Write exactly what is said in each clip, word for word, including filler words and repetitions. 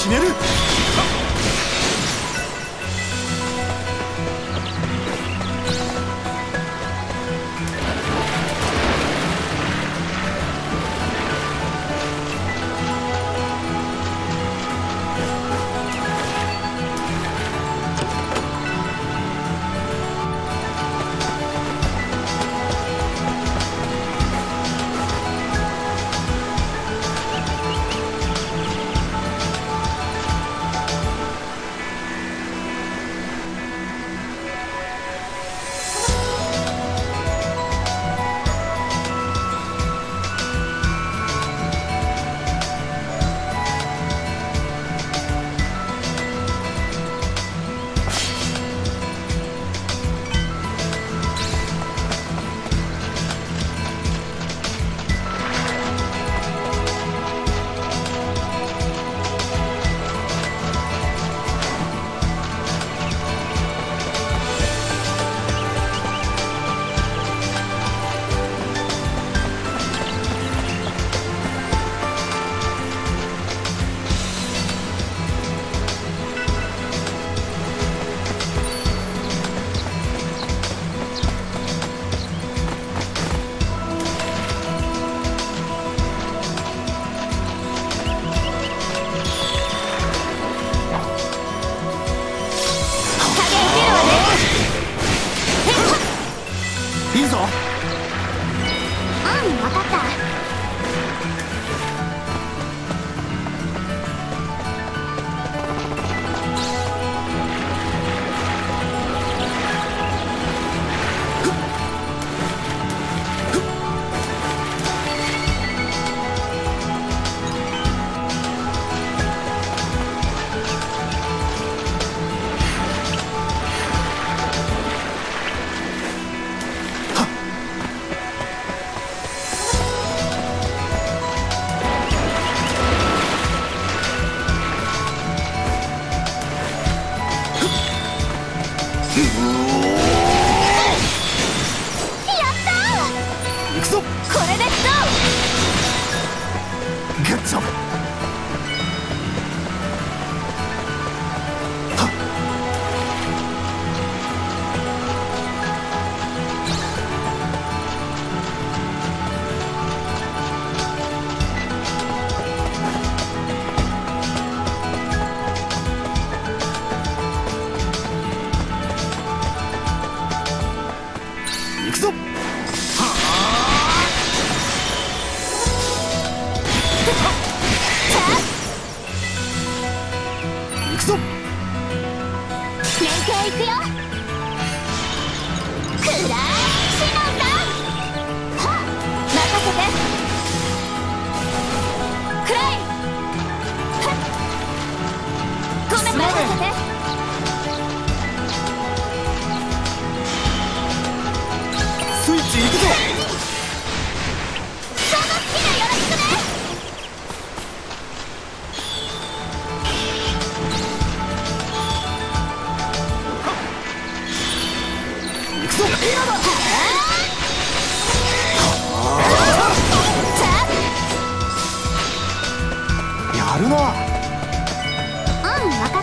決める。 やるな。うん、わかった。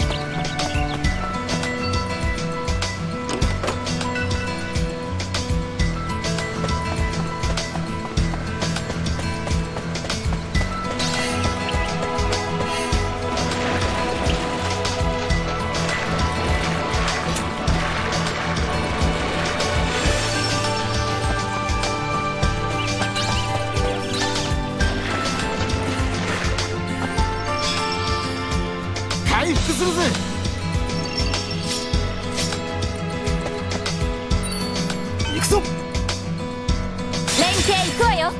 回復するぜ。行くぞ。 連携行くわよ。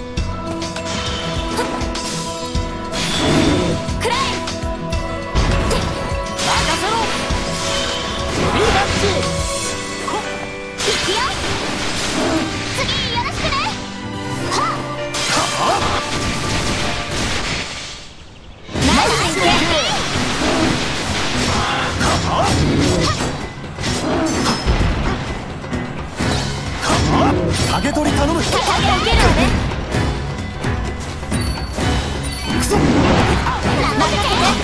クライ任せろ。リーバッチ。 行くよ。次よろしくね。はっナイス連携。 影取り頼む。 影受けるわね。 行くぞ。 任せて。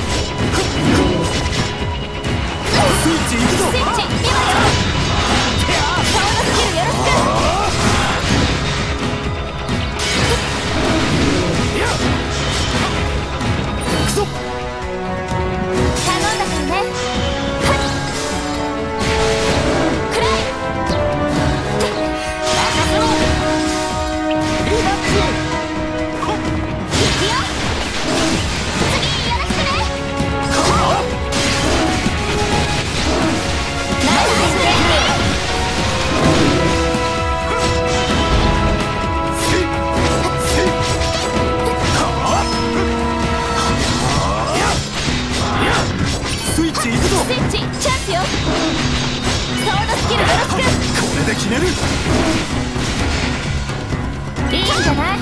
チ行くぞ。 スイッチチャンスよ。ソードスキルよろしく。 これで決める。 いいんじゃない。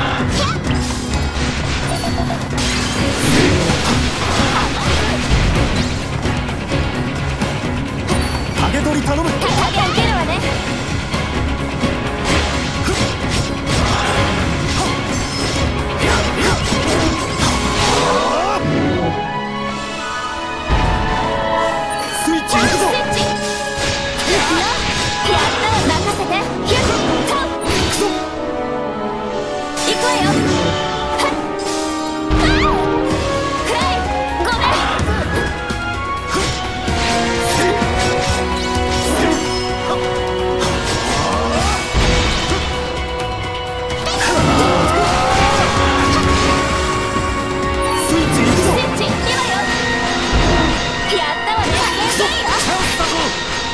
影取り頼む。 影受けるわね。 スイッチ行くぞ。 スイッチいくよ。やった任せて。ヒュットンクソ。 行くわよ。はっあーくらいごめん。 スイッチ行くぞ。 スイッチ今よ。やったわね。いいよ。 チャンスだぞ。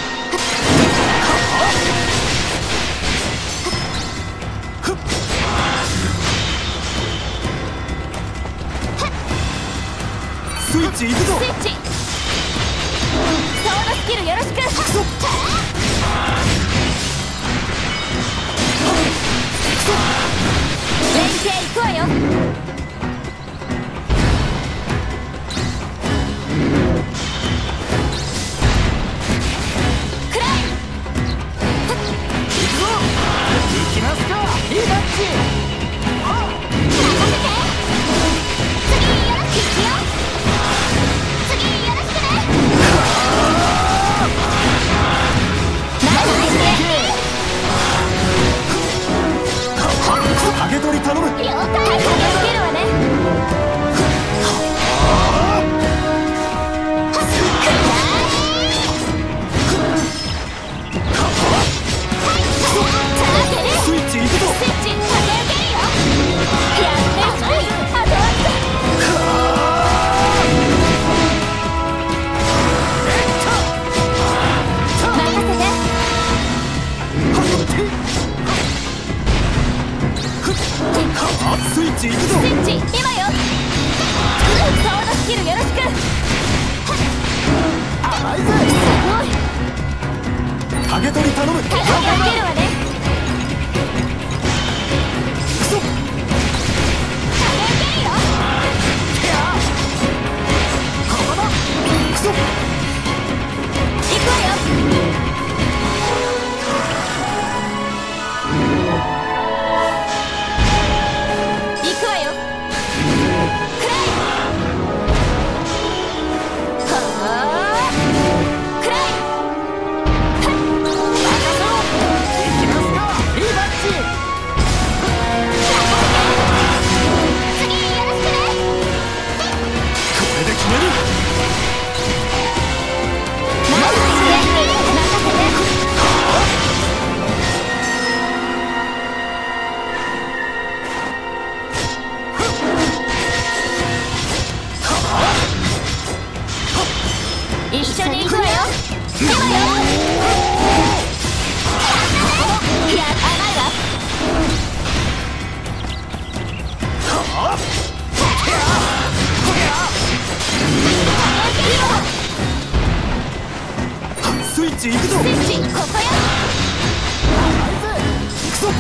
スイッチ行くぞ。 スイッチソードスキルよろしく。 クソ。 連携いくわよ。くらい行くぞ。行きますか。いいマッチ。 任せて。次よろしく。いくよ。次よろしくね。ナイスね。 影取り頼む。 了解。影受けるわね。 スイッチ行くぞ。 スイッチ影受けるよ。やっていきたい。あとわずか。任せて。 スイッチ行くぞ。 スイッチ今よ。ソードスキルよろしく。 甘いぜ。 すごい。 影取り頼む。 影受けるわね。 クソ。 影受けるよ。 ここだ。クソ。 行くわよ。行くわよ。くらいはあくらいはっ行きますか。いいマッチ。 次よろしくね。 これで決める。 ナイスね。任せて。一緒に行くわよ。ではよ。いや甘いわ。 スイッチ行くぞ。 スイッチここよ。 クソ。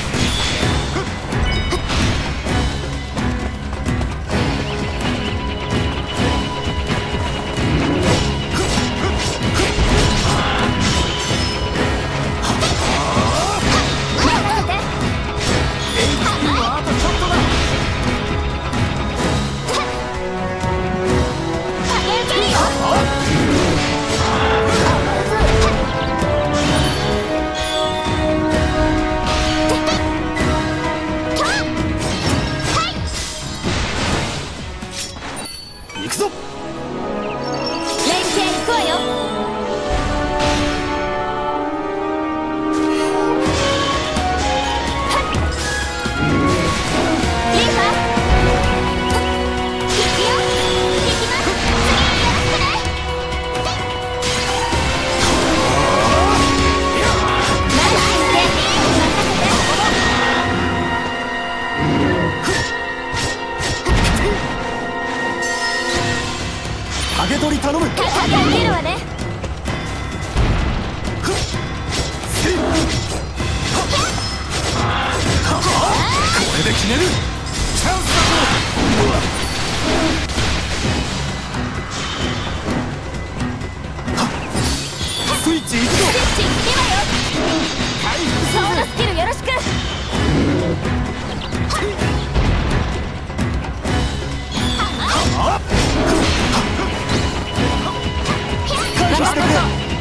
任せて。 あとちょっとだ。 影受けるよ。 取り頼む。 受けるわね。 これで決める。チャンスだぞ。スイッチ行くぞ。 スイッチ今よ。ソードスキルよろしく。 回避してくれ。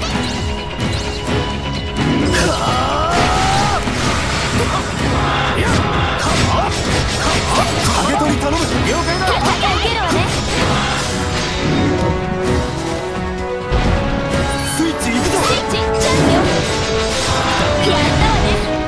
影取り頼む。了解だ。 受けるわね。 スイッチ行くぞ。 スイッチチャンスよ。やったわね。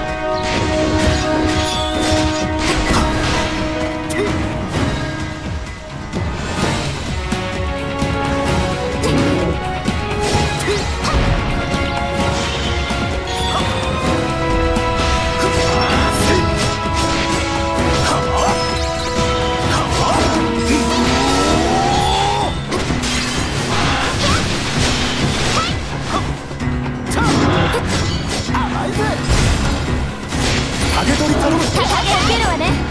影取り頼む。 受けるわね。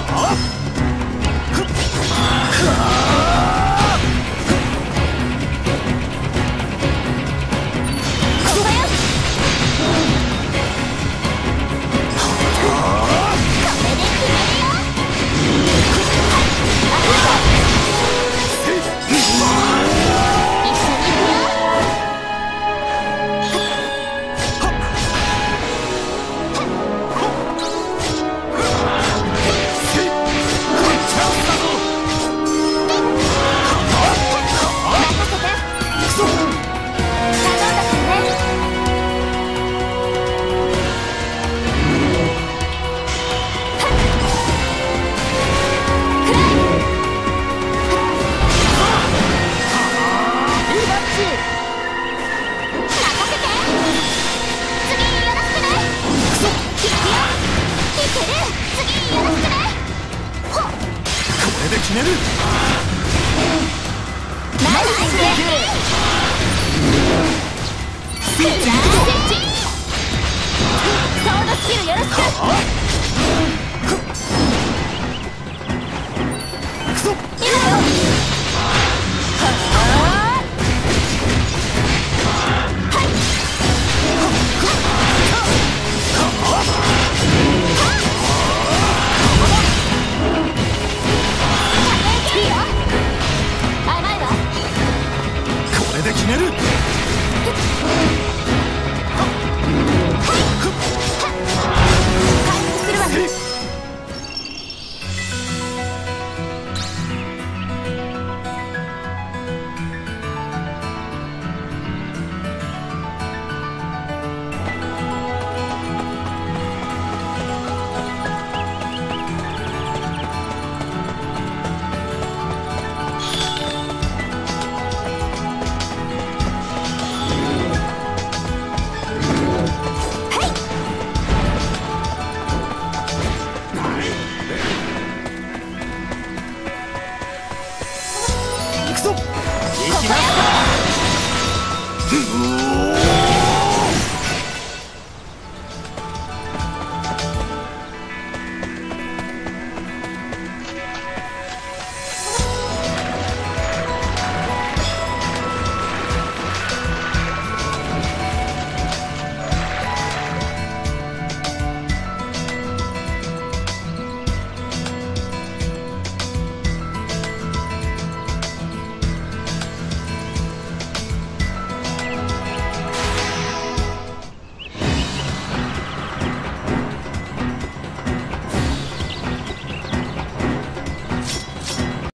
ここよ。これで決めるよ。一緒に行くよ。 決める。 ナイススイッチ行くぞ。ソードスキルよろしく。今よ。 これで決める。 回復するわね。 行くぞ。行きますか。